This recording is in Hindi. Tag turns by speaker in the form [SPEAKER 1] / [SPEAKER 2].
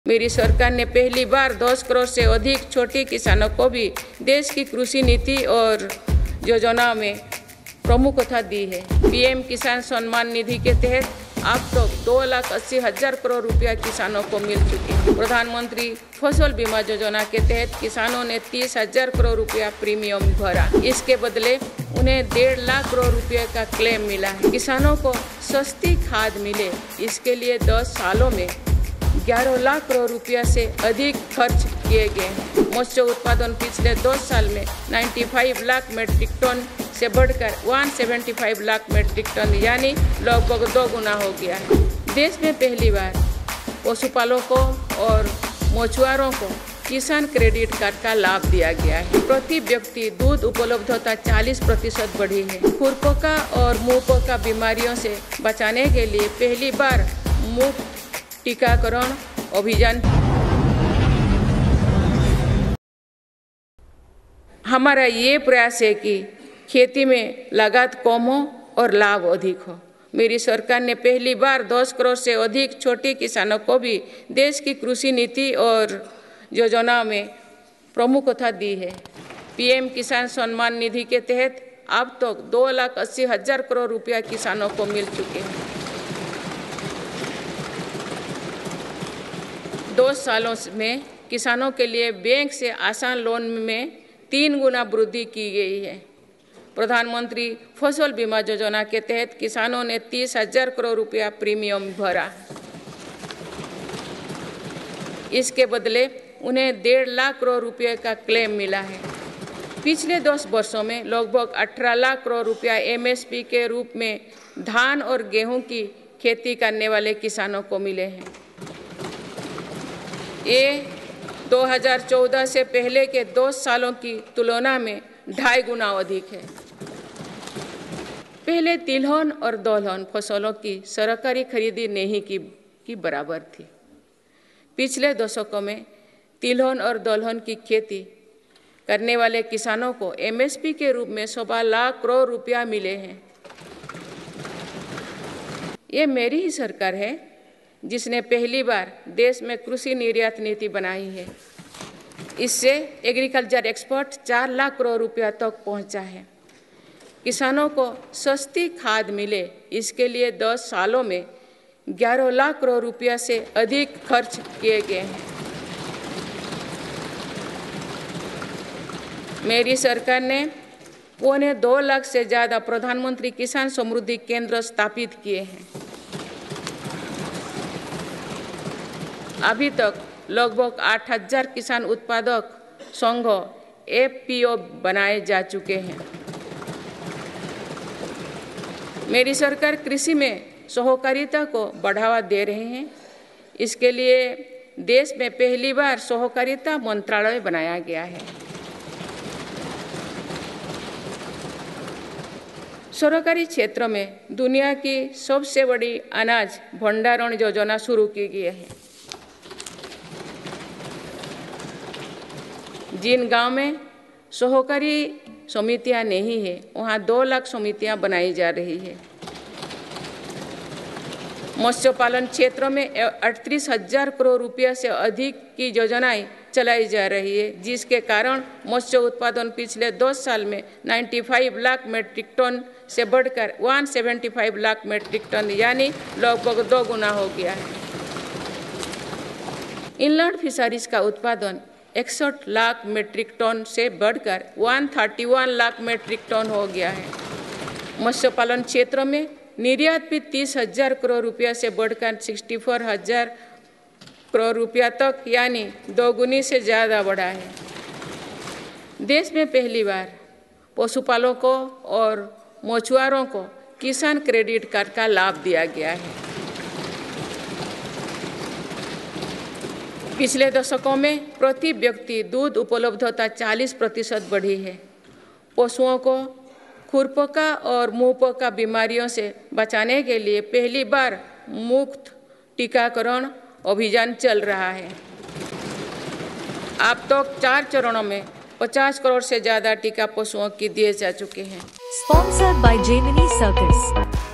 [SPEAKER 1] मेरी सरकार ने पहली बार 10 करोड़ से अधिक छोटे किसानों को भी देश की कृषि नीति और योजना में प्रमुखता दी है। पीएम किसान सम्मान निधि के तहत अब तक 2,80,000 करोड़ रुपया किसानों को मिल चुके हैं। प्रधानमंत्री फसल बीमा योजना के तहत किसानों ने 30,000 करोड़ रुपया प्रीमियम भरा। इसके बदले उन्हें 1.5 लाख करोड़ रुपये का क्लेम मिला है। किसानों को सस्ती खाद मिले, इसके लिए 10 सालों में 11 लाख करोड़ रुपया से अधिक खर्च किए गए हैं। मत्स्य उत्पादन पिछले 10 साल में 95 लाख मीट्रिक टन से बढ़कर 175 लाख मीट्रिक टन यानी लगभग 2 गुना हो गया है। देश में पहली बार पशुपालकों और मछुआरों को किसान क्रेडिट कार्ड का लाभ दिया गया है। प्रति व्यक्ति दूध उपलब्धता 40% बढ़ी है। खुरपका और मुंहपका बीमारियों से बचाने के लिए पहली बार मुफ्त टीकाकरण अभियान। हमारा ये प्रयास है कि खेती में लागत कम हो और लाभ अधिक हो। मेरी सरकार ने पहली बार 10 करोड़ से अधिक छोटे किसानों को भी देश की कृषि नीति और योजना में प्रमुखता दी है। पीएम किसान सम्मान निधि के तहत अब तक 2,80,000 करोड़ रुपया किसानों को मिल चुके हैं। 2 सालों में किसानों के लिए बैंक से आसान लोन में 3 गुना वृद्धि की गई है। प्रधानमंत्री फसल बीमा योजना के तहत किसानों ने 30,000 करोड़ रुपया प्रीमियम भरा। इसके बदले उन्हें 1.5 लाख करोड़ रुपये का क्लेम मिला है। पिछले 10 वर्षों में लगभग 18 लाख करोड़ रुपया एमएसपी के रूप में धान और गेहूं की खेती करने वाले किसानों को मिले हैं। ये 2014 से पहले के 10 सालों की तुलना में 2.5 गुना अधिक है। पहले तिलहन और दलहन फसलों की सरकारी खरीदी नहीं की बराबर थी। पिछले दशकों में तिलहन और दलहन की खेती करने वाले किसानों को एमएसपी के रूप में 1.25 लाख करोड़ रुपया मिले हैं। ये मेरी ही सरकार है जिसने पहली बार देश में कृषि निर्यात नीति बनाई है। इससे एग्रीकल्चर एक्सपोर्ट 4 लाख करोड़ रुपया तक पहुंचा है। किसानों को सस्ती खाद मिले, इसके लिए 10 सालों में 11 लाख करोड़ रुपया से अधिक खर्च किए गए हैं। मेरी सरकार ने 2.25 लाख से ज़्यादा प्रधानमंत्री किसान समृद्धि केंद्र स्थापित किए हैं। अभी तक लगभग 8,000 किसान उत्पादक संघ एफपीओ बनाए जा चुके हैं। मेरी सरकार कृषि में सहकारिता को बढ़ावा दे रहे हैं। इसके लिए देश में पहली बार सहकारिता मंत्रालय बनाया गया है। सरकारी क्षेत्र में दुनिया की सबसे बड़ी अनाज भंडारण योजना शुरू की गई है। जिन गांव में सहकारी समितियां नहीं है, वहां 2 लाख समितियां बनाई जा रही है। मत्स्य पालन क्षेत्र में 38,000 करोड़ रुपया से अधिक की योजनाएं चलाई जा रही है, जिसके कारण मत्स्य उत्पादन पिछले 10 साल में 95 लाख मीट्रिक टन से बढ़कर 175 लाख मीट्रिक टन यानी लगभग 2 गुना हो गया है। इनलैंड फिशरीज का उत्पादन 61 लाख मीट्रिक टन से बढ़कर 131 लाख मीट्रिक टन हो गया है। मत्स्य पालन क्षेत्र में निर्यात भी 30,000 करोड़ रुपया से बढ़कर 64,000 करोड़ रुपया तक यानी 2 गुनी से ज़्यादा बढ़ा है। देश में पहली बार पशुपालकों और मछुआरों को किसान क्रेडिट कार्ड का लाभ दिया गया है। पिछले दशकों में प्रति व्यक्ति दूध उपलब्धता 40% बढ़ी है। पशुओं को खुरपका और मुंहपका बीमारियों से बचाने के लिए पहली बार मुफ्त टीकाकरण अभियान चल रहा है। अब तक 4 चरणों में 50 करोड़ से ज़्यादा टीका पशुओं की दिए जा चुके हैं।
[SPEAKER 2] Sponsored by Gemini Circus.